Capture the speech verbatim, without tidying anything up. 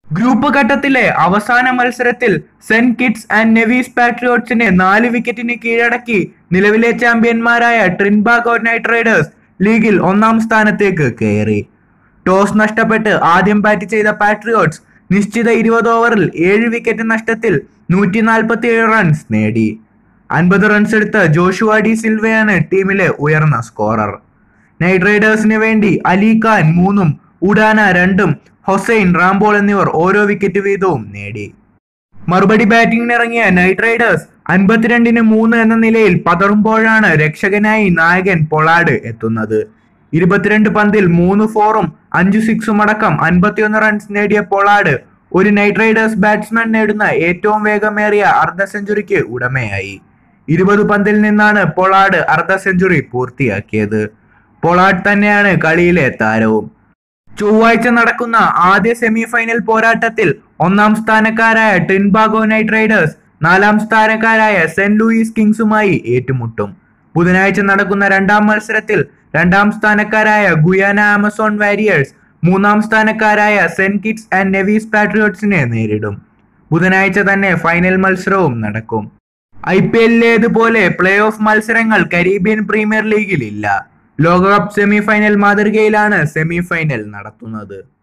Group ഘട്ടത്തിലെ അവസാന മത്സരത്തിൽ സെന്റ് കിറ്റ്സ് ആൻഡ് നെവീസ് പാട്രിയോട്സിനെ നാല് വിക്കറ്റിന് കീഴടക്കി നിലവിലെ ചാമ്പ്യന്മാരായ ട്രിൻബാഗോ നൈറ്റ് റൈഡേഴ്സ് ലീഗിൽ ഒന്നാം സ്ഥാനത്തേക്ക് കയറി. ടോസ് നഷ്ടപ്പെട്ട് ആദ്യം ബാറ്റ് ചെയ്ത പാട്രിയോട്സ് നിശ്ചിത ഇരുപത് ഓവറിൽ ഏഴ് വിക്കറ്റ് നഷ്ടത്തിൽ നൂറ്റി നാൽപ്പത്തി ഏഴ് റൺസ് നേടി. അൻപത് റൺസ് എടുത്ത ജോഷുവ ഡി സിൽവയാണ് ടീമിലെ ഉയർന്ന സ്കോറർ. നൈറ്റ് റൈഡേഴ്സിന് വേണ്ടി അലി ഖാൻ മൂന്നും ഉഡാന രണ്ടും ഹൊസൈൻ റാംബോൾ എന്നിവർ ഓരോ വിക്കറ്റ് വീതവും നേടി. മറുപടി ബാറ്റിംഗിനിറങ്ങിയ നൈറ്റ് റൈഡേഴ്സ് അൻപത്തിരണ്ടിന് മൂന്ന് എന്ന നിലയിൽ പതറുമ്പോഴാണ് രക്ഷകനായി നായകൻ പൊളാർഡ് എത്തുന്നത്. ഇരുപത്തിരണ്ട് പന്തിൽ മൂന്ന് ഫോറും അഞ്ചു സിക്സും അടക്കം അൻപത്തിയൊന്ന് റൺസ് നേടിയ പൊളാർഡ് ഒരു നൈറ്റ് റൈഡേഴ്സ് ബാറ്റ്സ്മാൻ നേടുന്ന ഏറ്റവും വേഗമേറിയ അർദ്ധ സെഞ്ചുറിക്ക് ഉടമയായി. ഇരുപത് പന്തിൽ നിന്നാണ് പൊളാർഡ് അർദ്ധ സെഞ്ചുറി പൂർത്തിയാക്കിയത്. പൊളാർഡ് തന്നെയാണ് കളിയിലെ താരവും. ചൊവ്വാഴ്ച നടക്കുന്ന ആദ്യ സെമി ഫൈനൽ പോരാട്ടത്തിൽ ഒന്നാം സ്ഥാനക്കാരായ ട്രിൻബാഗോ നൈറ്റ് റൈഡേഴ്സ് നാലാം സ്ഥാനക്കാരായ സെന്റ് ലൂയിസ് കിങ്സുമായി ഏറ്റുമുട്ടും. ബുധനാഴ്ച നടക്കുന്ന രണ്ടാം മത്സരത്തിൽ രണ്ടാം സ്ഥാനക്കാരായ ഗുയാന ആമസോൺ വാരിയേഴ്സ് മൂന്നാം സ്ഥാനക്കാരായ സെന്റ് കിറ്റ്സ് ആൻഡ് നെവീസ് പാട്രിയോട്സിനെ നേരിടും. ബുധനാഴ്ച തന്നെ ഫൈനൽ മത്സരവും നടക്കും. ഐ പി എല്ലിലേതുപോലെ പ്ലേ ഓഫ് മത്സരങ്ങൾ കരീബിയൻ പ്രീമിയർ ലീഗിൽ ഇല്ല. ലോകകപ്പ് സെമി ഫൈനൽ മാതൃകയിലാണ് സെമി ഫൈനൽ നടത്തുന്നത്.